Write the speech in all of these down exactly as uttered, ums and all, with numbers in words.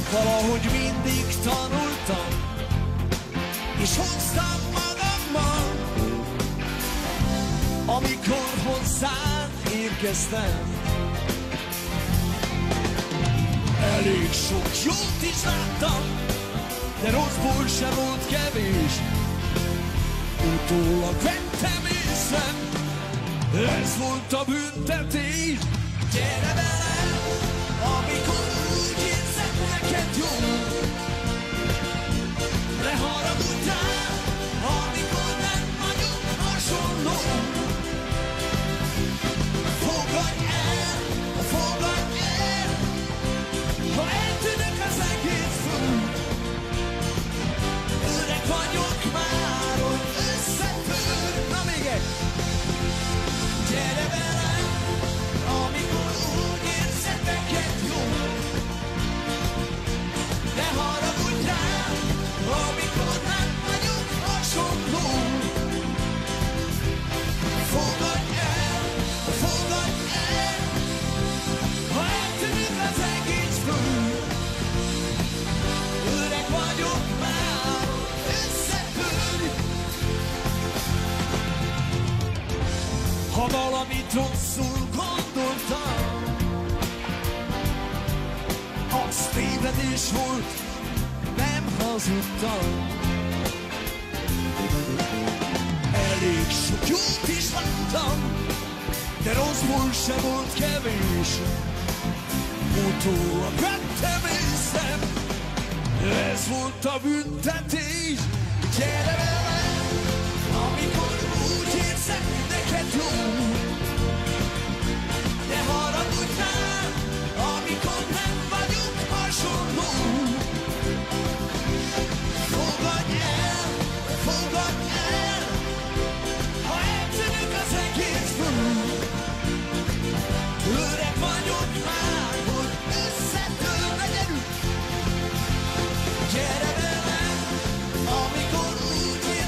Valahogy mindig tanultam, és hoztam magammal, amikor hozzád érkeztem. Elég sok jót is láttam, de rosszból sem volt kevés. Utólag vettem észre, ez volt a büntetés. Gyere velem, amikor úgy érzed neked jó, ne haragudj rám, amikor nem vagyunk hasonló. Fogadj el, fogadj el, ha eltűnök az egész föld. Öreg vagyok már, hogy összetör. Na még egy! Gyere velem, amikor úgy érzed neked jó, ne haragudj rám, amikor nem vagyunk hasonló. Fogadj el, fogadj el, ha eltűnik az egész föld. Öreg vagyok már, összetör. Ha valamit rosszul gondoltam, az tévedés volt, nem hazudtam. Elég sok jót is láttam, de rosszból sem volt kevés. Utólag vettem észre, ez volt a büntetés. Gyere velem, amikor úgy érzed neked jó, ne haragudj rám, amikor nem vagyunk hasonló. Fogadj el, fogadj el, ha eltűnik az egész föld. Öreg vagyok már, hogy összetörne, gyerünk. Gyere velem, amikor úgy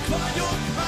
vagyok